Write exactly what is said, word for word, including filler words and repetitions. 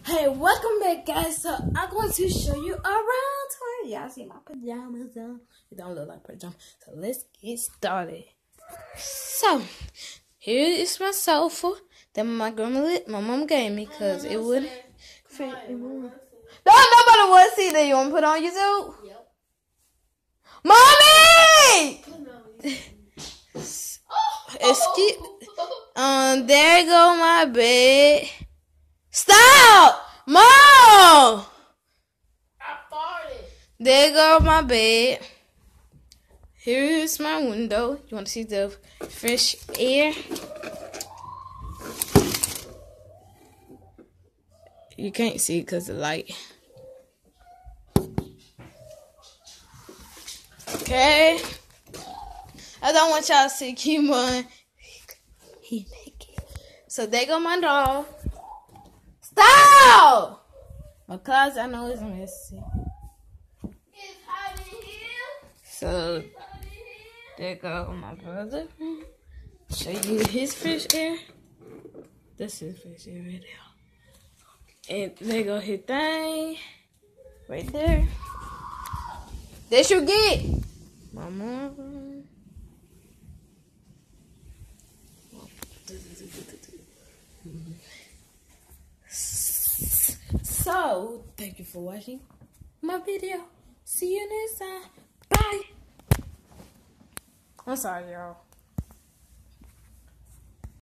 Hey, welcome back, guys. So I'm going to show you around today. Y'all see my pajamas on? It don't look like pajamas. So let's get started. So here is my sofa that my grandma, my mom gave me because it wouldn't fit. It wouldn't. Don't nobody want to see that. You want to put on YouTube? Yep. Mommy! Excuse. Um, there go my bed. Stop! Mom! I farted. There go my bed. Here's my window. You want to see the fresh air? You can't see it because of the light. Okay. I don't want y'all to see Kimon. He naked. So there go my dog. Stop! My closet, I know it's messy. It's hot in here. So, there go my brother. Show you his fish air. This is fish air right there. And there go his thing. Right there. This you get. Mama. So, thank you for watching my video. See you next time. Bye. I'm sorry, y'all.